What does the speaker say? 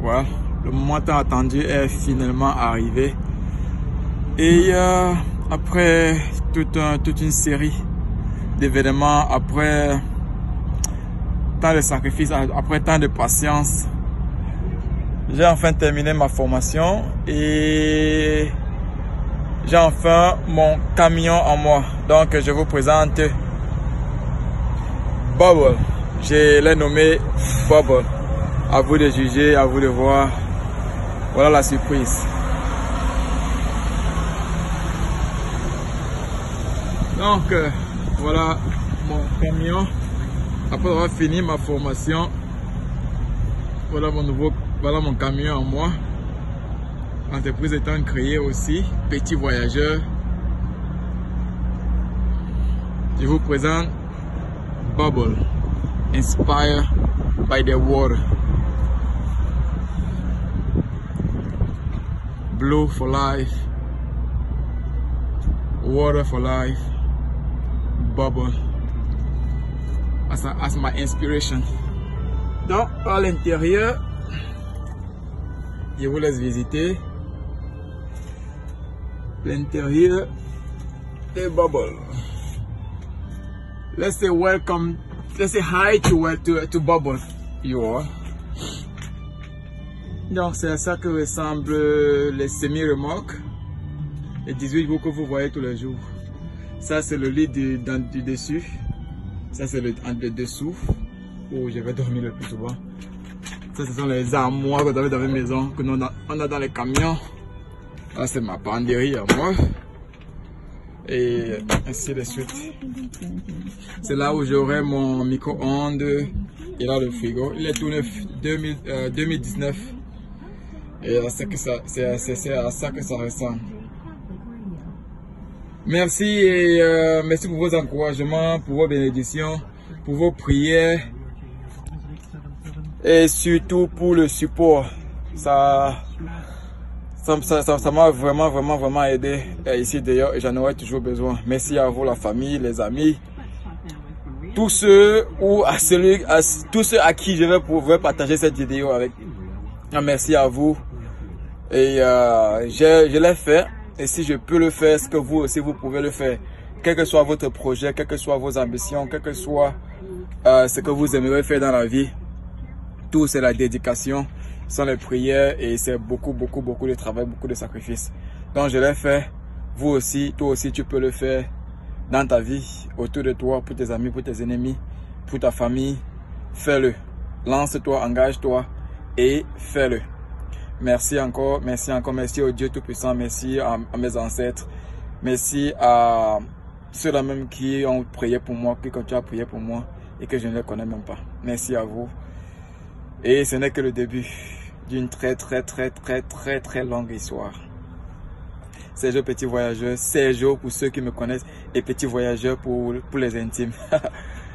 Voilà, le moment tant attendu est finalement arrivé. Et après toute une série d'événements, après tant de sacrifices, après tant de patience, j'ai enfin terminé ma formation et j'ai enfin mon camion en moi. Donc je vous présente Bubble. Je l'ai nommé Bubble. À vous de juger, à vous de voir. Voilà la surprise. Donc voilà mon camion. Après avoir fini ma formation, voilà mon camion en moi. L'entreprise étant créée aussi, Petit Voyageur. Je vous présente Bubble, inspired by the water. Blue for life, water for life, Bubble as my inspiration. Donc à l'intérieur, je vous laisse visiter l'intérieur de Bubble. Let's say welcome, let's say hi to Bubble, you all. Donc c'est à ça que ressemblent les semi-remorques, les 18 roues que vous voyez tous les jours. Ça c'est le lit du dessus, ça c'est le dessous où je vais dormir le plus souvent. Ça ce sont les armoires que vous avez dans les maisons, que on a dans les camions. Là c'est ma penderie à moi. Et ainsi de suite. C'est là où j'aurai mon micro-ondes et là le frigo. Il est tout neuf, 2019. Et c'est à ça que ça ressemble. Merci et merci pour vos encouragements, pour vos bénédictions, pour vos prières et surtout pour le support. Ça m'a vraiment aidé ici d'ailleurs et j'en aurai toujours besoin. Merci à vous, la famille, les amis, tous ceux à qui je vais pouvoir partager cette vidéo avec. Merci à vous. Et je l'ai fait. Et si je peux le faire, est-ce que vous aussi vous pouvez le faire? Quel que soit votre projet, quelles que soient vos ambitions, quel que soit ce que vous aimeriez faire dans la vie, tout c'est la dédication, sont les prières et c'est beaucoup de travail, beaucoup de sacrifices. Donc je l'ai fait. Vous aussi, toi aussi tu peux le faire dans ta vie, autour de toi, pour tes amis, pour tes ennemis, pour ta famille. Fais-le. Lance-toi, engage-toi et fais-le. Merci encore, merci au Dieu Tout-Puissant, merci à mes ancêtres, merci à ceux-là même qui ont prié pour moi, qui continuent à prier pour moi et que je ne les connais même pas. Merci à vous. Et ce n'est que le début d'une très longue histoire. Sergio Petit Voyageur, Sergio pour ceux qui me connaissent et Petit Voyageur pour les intimes.